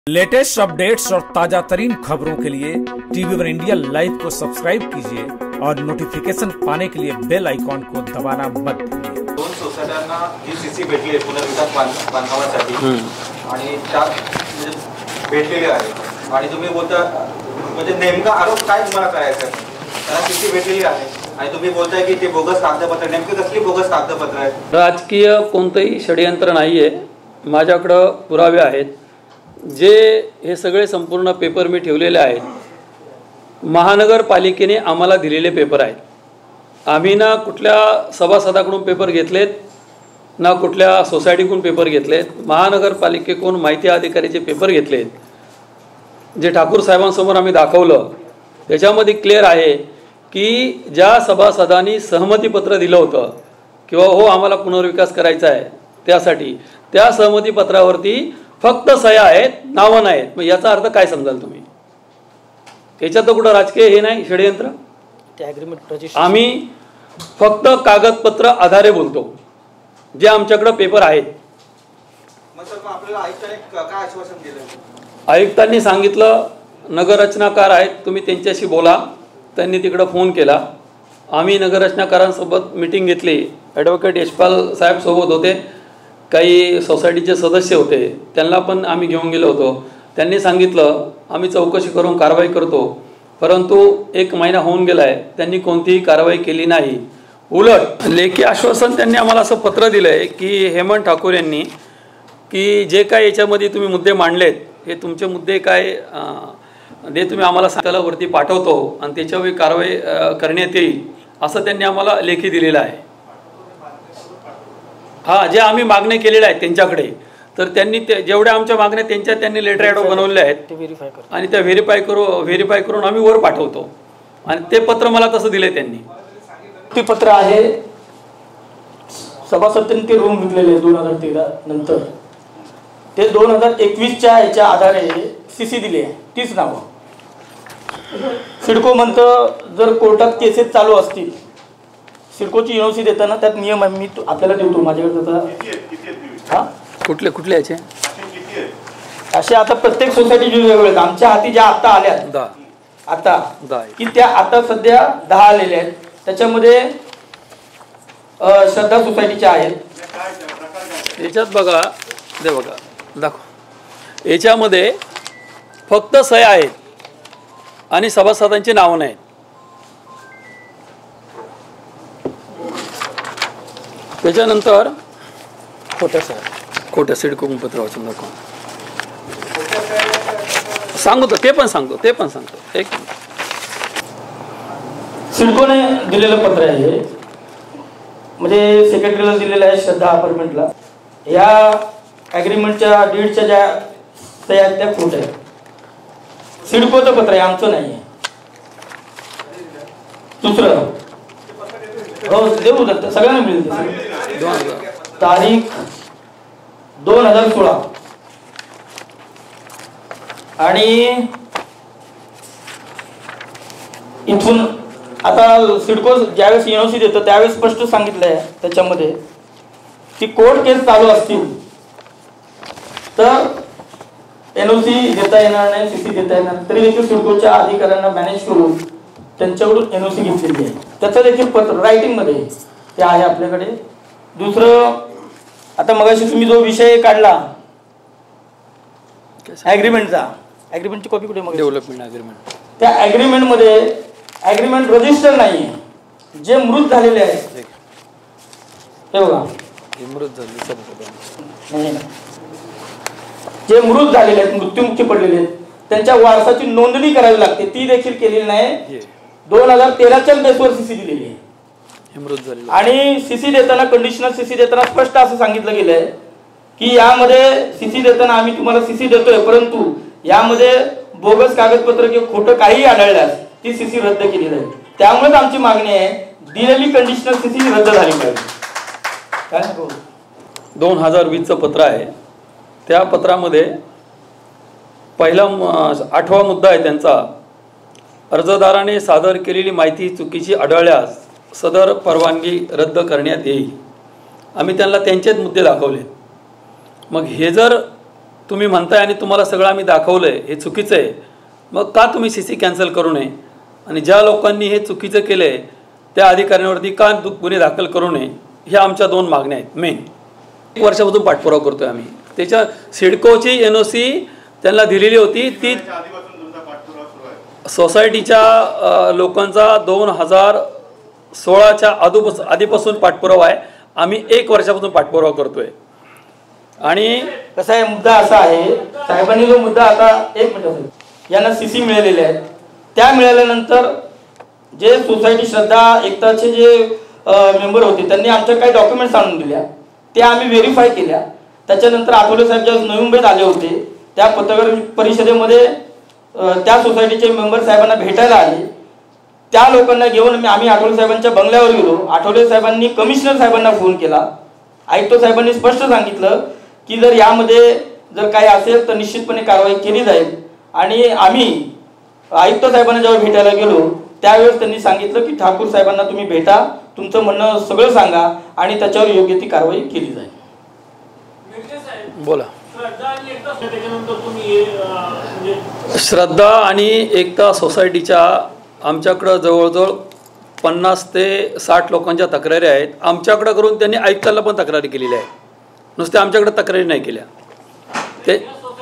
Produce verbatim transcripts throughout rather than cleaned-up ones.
Latest updates और ताजा तरीन खबरों के लिए टीवी वन इंडिया लाइव को सब्सक्राइब कीजिए और नोटिफिकेशन पाने के लिए बेल आइकॉन को दबाना मत भूलिए। दोन सोसायट्यांना जी सीसी भेटली पुनर्विकास बांधकामासाठी आणि त्या भेटलेली आहे आणि तुम्ही बोलता म्हणजे नेमका आरोप काय तुम्हाला करायचा आहे? त्याला सीसी भेटलेली आहे आणि तुम्ही बोलताय की ते बोगस कागदपत्र, नेमकी कसली बोगस कागदपत्र आहेत? राजकीय कोणतेही षडयंत्र नाहीये, माझ्याकडे पुरावे आहेत। जे हे सगळे संपूर्ण पेपर मी ठेवलेले आहेत, महानगरपालिकेने आम्हाला दिलेले पेपर आहेत। आम्ही ना कुठल्या सभासदाकडून पेपर घेतलेत, ना कुठल्या सोसायटीकडून पेपर घेतलेत, महानगरपालिकेकडून माहिती अधिकारीचे पेपर घेतलेत। जे ठाकूर साहेबांसमोर आम्ही दाखवलं त्याच्यामध्ये क्लिअर आहे की ज्या सभासदांनी सहमतीपत्र दिलं होतं किंवा हो आम्हाला पुनर्विकास करायचा आहे त्यासाठी, त्या सहमतीपत्रावरती फक्त सह्या आहेत, नावं नाहीत। मग याचा अर्थ काय समजाल तुम्ही? याच्यात तर कुठं राजकीय हे नाही, षडयंत्र। आम्ही फक्त कागदपत्र आधारे बोलतो, जे आमच्याकडे पेपर आहेत। आयुक्तांनी सांगितलं नगररचनाकार आहेत, तुम्ही त्यांच्याशी बोला। त्यांनी तिकडे फोन केला, आम्ही नगररचनाकारांसोबत मीटिंग घेतली। ॲडव्होकेट यशपाल साहेब सोबत होते, काही सोसायटीचे सदस्य होते, त्यांना पण आम्ही घेऊन गेलो होतो। त्यांनी सांगितलं आम्ही चौकशी करून कारवाई करतो, परंतु एक महिना होऊन गेला आहे, त्यांनी कोणतीही कारवाई केली नाही। उलट लेखी आश्वासन त्यांनी आम्हाला असं पत्र दिलं आहे की हेमंत ठाकूर यांनी की जे काय याच्यामध्ये तुम्ही मुद्दे मांडलेत, हे तुमचे मुद्दे काय ते तुम्ही आम्हाला सांगायला वरती पाठवतो आणि त्याच्यावर कारवाई करण्यात येईल, असं त्यांनी आम्हाला लेखी दिलेलं आहे। हां, जे आम्ही मागण्या केलेल्या आहेत त्यांच्याकडे, तर त्यांनी ते जेवढ्या आमच्या मागण्या त्यांच्या त्यांनी लेटर ॲडो बनवले आहेत आणि त्या व्हेरीफाय करू व्हेरीफाय करून आम्ही वर पाठवतो आणि ते पत्र मला तसं दिले त्यांनी। ते पत्र आहे सभासदांनी ते रूम विकलेले दोन हजार तेरा नंतर, ते दोन हजार एकवीसच्या याच्या आधारे सी सी दिली आहे, तीच नावं। सिडको म्हणतं जर कोर्टात केसेस चालू असतील, सिडकोची युनिव्हर्सिटी देताना त्यात नियम आहे, मी आपल्याला देतो माझ्याकडे। हां, कुठले कुठले याचे असे आता प्रत्येक सोसायटी वेगवेगळे, आमच्या हाती ज्या आता आल्या आता की त्या आता सध्या दहा आलेल्या आहेत। त्याच्यामध्ये श्रद्धा सोसायटीच्या आहेत। याच्यात बघा, दे बघा दाखव, याच्यामध्ये फक्त सह्या आहेत आणि सभासदांची नावं नाहीत। त्याच्यानंतर खोट्या सह्या, खोट्या सिडको पत्र वाचून दाखव, सांगतो ते पण सांगतो ते पण सांगतो एक सिडकोने दिलेलं पत्र आहे, म्हणजे सेक्रेटरीला दिलेलं आहे श्रद्धा अपार्टमेंटला। या ॲग्रीमेंटच्या डीडच्या ज्या सह्या आहेत त्या खोट्या आहेत। सिडकोचं पत्र आहे, आमचं नाही आहे। दुसरं हो देऊ दत्त, सगळ्यांना मिळेल। तारीख दोन हजार सोळा आणि इथून आता सिडको ज्यावेळेस एनओसी देतो त्यावेळेस स्पष्ट सांगितलंय त्याच्यामध्ये की कोर्ट केस चालू असतील तर एनओसी देता येणार नाही, सीसी देता येणार, तरी देखील सिडकोच्या अधिकाऱ्यांना मॅनेज करून त्यांच्याकडून एनओसी घेतलेली आहे। त्याचं देखील पत्र रायटिंग मध्ये ते आहे आपल्याकडे। दुसरं, आता मगाशी तुम्ही जो विषय काढला ॲग्रीमेंटचा, ॲग्रीमेंटची कॉपी कुठे? मग डेव्हलपमेंट ॲग्रीमेंट, त्या त्या ॲग्रीमेंट मध्ये ॲग्रीमेंट रजिस्टर नाही आहे, जे मृत झालेले आहेत हे बघा, मृत झाले जे मृत झालेले आहेत, मृत्युमुखी पडलेले आहेत, त्यांच्या वारसाची नोंदणी करावी लागते, ती देखील केलेली नाही। दोन हजार तेराच्या बेसवर सीसी दिलेली आहे आणि सीसी देताना, कंडिशनल सीसी देताना स्पष्ट असं सांगितलं गेलंय की यामध्ये सीसी देताना आम्ही तुम्हाला सीसी देतोय, परंतु यामध्ये बोगस कागदपत्र किंवा खोटं काही आढळल्यास ती सीसी रद्द केली जाईल। त्यामुळेच आमची मागणी आहे दिलेली कंडिशनल सीसी रद्द झाली पाहिजे। काय दोन हजार वीसचं पत्र आहे, त्या पत्रामध्ये पहिला आठवा मुद्दा आहे त्यांचा, अर्जदाराने सादर केलेली माहिती चुकीची आढळल्यास सदर परवानगी रद्द करण्यात येईल। आम्ही त्यांना त्यांचेच मुद्दे दाखवले। मग हे जर तुम्ही म्हणताय आणि तुम्हाला सगळं आम्ही दाखवलं आहे हे चुकीचं आहे, मग का तुम्ही सी सी कॅन्सल करू नये आणि ज्या लोकांनी हे चुकीचं केलं आहे त्या अधिकाऱ्यांवरती का गुन्हे दाखल करू नये, ह्या आमच्या दोन मागण्या आहेत मेन. एक वर्षापासून पाठपुरावा करतोय आम्ही. त्याच्या सिडकोची एन ओ सी त्यांना दिलेली होती, ती सोसायटीच्या लोकांचा दोन हजार सोळाच्या आधीपास आधीपासून पाठपुरावा आहे. आम्ही एक वर्षापासून पाठपुरावा करतोय. आणि कसा आहे, मुद्दा असा आहे, साहेबांनी जो मुद्दा आता एक मिनिट यांना सी सी मिळालेले आहेत, त्या मिळाल्यानंतर जे सोसायटी श्रद्धा एकताचे जे मेंबर होते त्यांनी आमच्या काही डॉक्युमेंट्स आणून दिल्या, त्या आम्ही व्हेरीफाय केल्या. त्याच्यानंतर आठवले साहेब ज्या नवी मुंबईत आले होते त्या पत्रकार परिषदेमध्ये त्या सोसायटीचे मेंबर साहेबांना भेटायला आले. त्या लोकांना घेऊन आम्ही आठवले साहेबांच्या बंगल्यावर गेलो. आठवले साहेबांनी कमिशनर साहेबांना फोन केला. आयुक्त साहेबांनी स्पष्ट सांगितलं की जर यामध्ये जर काही असेल तर निश्चितपणे कारवाई केली जाईल. आणि आम्ही आयुक्त साहेबांना जेव्हा भेटायला गेलो त्यावेळेस त्यांनी सांगितलं की ठाकूर साहेबांना तुम्ही भेटा, तुमचं म्हणणं सगळं सांगा आणि त्याच्यावर योग्य ती कारवाई केली जाईल. बोला. श्रद्धा आणि एकता सोसायटीच्या आमच्याकडं जवळजवळ पन्नास ते साठ लोकांच्या तक्रारी आहेत. आमच्याकडं करून त्यांनी आयुक्ताला पण तक्रारी केलेल्या आहेत, नुसते आमच्याकडे तक्रारी नाही केल्या. ते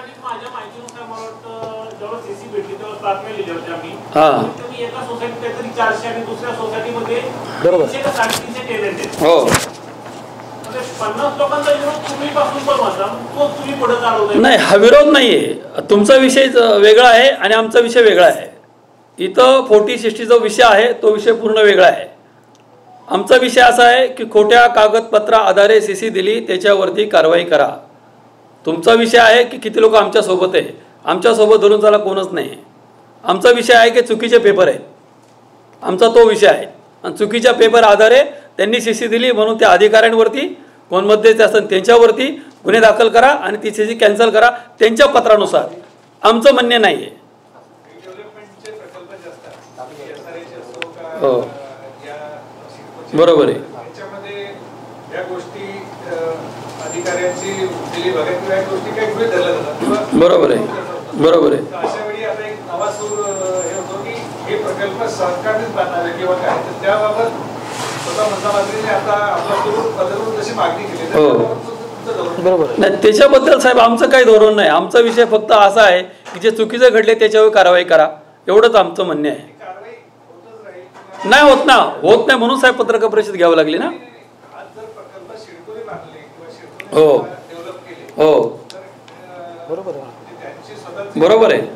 हां बरोबर हो नाही, हा विरोध नाही आहे. तुमचा विषय वेगळा आहे आणि आमचा विषय वेगळा आहे. इथं फोर्टी सिक्स्टीचा विषय आहे, तो विषय पूर्ण वेगळा आहे. आमचा विषय असा आहे की खोट्या कागदपत्रा आधारे सी सी दिली त्याच्यावरती कारवाई करा. तुमचा विषय आहे की किती लोक आमच्यासोबत आहे, आमच्यासोबत धरून चाला कोणच नाही. आमचा विषय आहे की चुकीचे पेपर आहेत, आमचा तो विषय आहे. आणि चुकीच्या पेपर आधारे त्यांनी सी सी दिली म्हणून त्या अधिकाऱ्यांवरती कोण मध्यस्थी असतात त्यांच्यावरती गुन्हे दाखल करा आणि ती सी सी कॅन्सल करा त्यांच्या पत्रानुसार. आमचं म्हणणे नाही आहे. हो बरोबर आहे. बरोबर आहे बरोबर आहे. नाही त्याच्याबद्दल साहेब आमचं काही धोरण नाही. आमचा विषय फक्त असा आहे की जे चुकीचं घडले त्याच्यावर कारवाई करा, एवढंच आमचं म्हणणे आहे. नाही होत ना, होत नाही म्हणून साहेब पत्रकार परिषद घ्यावी लागली ना. हो हो बरोबर आहे.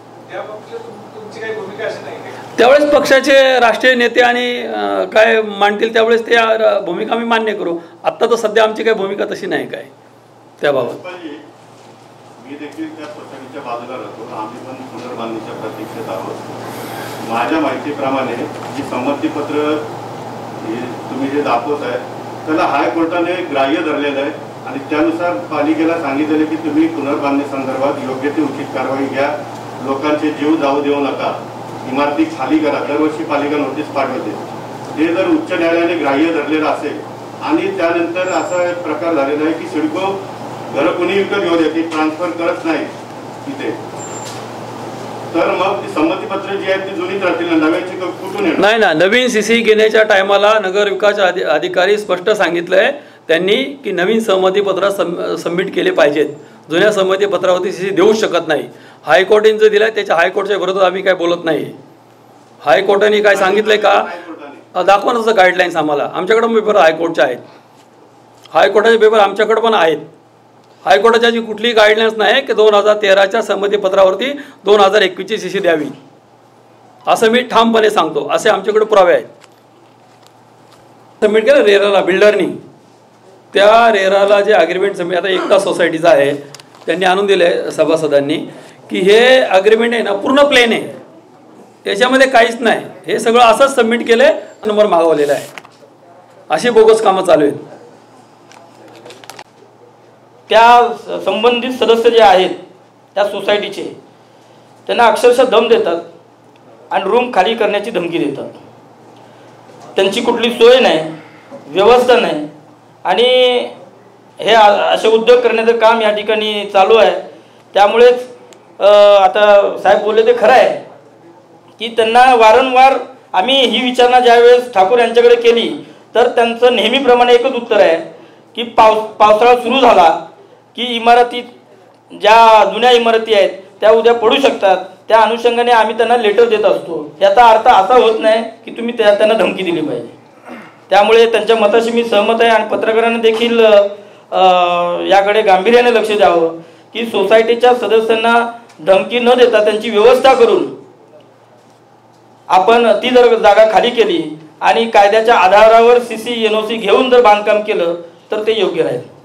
त्यावेळेस पक्षाचे राष्ट्रीय नेते आणि काय मांडतील त्यावेळेस ते भूमिका आम्ही मान्य करू. आत्ता तर सध्या आमची काही भूमिका तशी नाही काय त्याबाबत. मी देखील त्या सोसायटीच्या बाजूला राहतो, आम्ही पण पुनर्बांधणीच्या प्रतीक्षेत आहोत. माझ्या माहितीप्रमाणे जी संमतीपत्र तुम्ही जे दाखवत आहे त्याला हायकोर्टाने ग्राह्य धरलेलं आहे आणि त्यानुसार पालिकेला सांगितलेलं की तुम्ही पुनर्बांधणी संदर्भात योग्य ती उचित कारवाई घ्या, लोकांचे जीव जाऊ देऊ नका, इमारती खाली करा. दरवर्षी पालिका नोटीस पाठवते. ते जर उच्च न्यायालयाने ग्राह्य धरलेलं असेल आणि त्यानंतर असा एक प्रकार झालेला आहे की सिडको घरं कोणी विकत घेऊ दे, ती ट्रान्सफर करत नाही तिथे, तर मग ती संमतीपत्र जी आहेत ती जुनीच राहतील, नव्याची कुठून येणार? नाही ना, नवीन सीसी घेण्याच्या टायमाला नगर विकास अधिकारी स्पष्ट सांगितलंय त्यांनी की नवीन संमतीपत्र सबमिट केले पाहिजेत. जुन्या संमतीपत्रावरती सीसी देऊ शकत नाही. हायकोर्टाने जे दिलंय त्याच्या हायकोर्टच्या विरोधात आम्ही काय बोलत नाही. हायकोर्टाने काय सांगितलंय का दाखवा तसं गाईडलाईन्स आम्हाला. आमच्याकडे पेपर हायकोर्टचे आहेत, हायकोर्टाचे पेपर आमच्याकडे पण आहेत. हायकोर्टाच्या जी कुठलीही गाईडलाईन्स नाही की दोन हजार तेराच्या संमतीपत्रावरती दोन हजार एकवीसची सी सी द्यावी असं मी ठामपणे सांगतो. असे आमच्याकडे पुरावे आहेत. सबमिट केलं रेराला बिल्डरनी, त्या रेराला जे अग्रीमेंट सबमिट आता एकता सोसायटीचं आहे त्यांनी आणून दिलं आहे सभासदांनी की हे अग्रीमेंट आहे ना पूर्ण प्लेन आहे, त्याच्यामध्ये काहीच नाही, हे सगळं असंच सबमिट केलं आहे, नंबर मागवलेला आहे. अशी बोगस कामं चालू आहेत. त्या संबंधित सदस्य जे आहेत त्या सोसायटीचे त्यांना अक्षरशः दम देतात आणि रूम खाली करण्याची धमकी देतात. त्यांची कुठली सोय नाही, व्यवस्था नाही आणि हे असे उद्योग करण्याचं काम या ठिकाणी चालू आहे. त्यामुळेच आता साहेब बोलले ते खरं आहे की त्यांना वारंवार आम्ही ही विचारणा ज्यावेळेस ठाकूर यांच्याकडे केली तर त्यांचं नेहमीप्रमाणे एकच उत्तर आहे की पावस पावसाळा सुरू झाला की इमारतीत ज्या जुन्या इमारती आहेत त्या उद्या पडू शकतात, त्या अनुषंगाने आम्ही त्यांना लेटर देत असतो. याचा अर्थ असा होत नाही की तुम्ही त्या त्यांना धमकी दिली पाहिजे. त्यामुळे त्यांच्या मताशी मी सहमत आहे आणि पत्रकारांना देखील याकडे गांभीर्याने लक्ष द्यावं की सोसायटीच्या सदस्यांना धमकी न देता त्यांची व्यवस्था करून आपण ती जर जागा खाली केली आणि कायद्याच्या आधारावर C C N O C घेऊन जर बांधकाम केलं तर ते योग्य राहील.